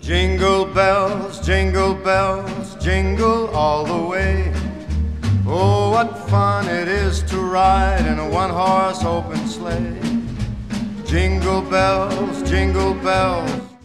Jingle bells, jingle all the way. Oh, what fun it is to ride in a one-horse open sleigh. Jingle bells,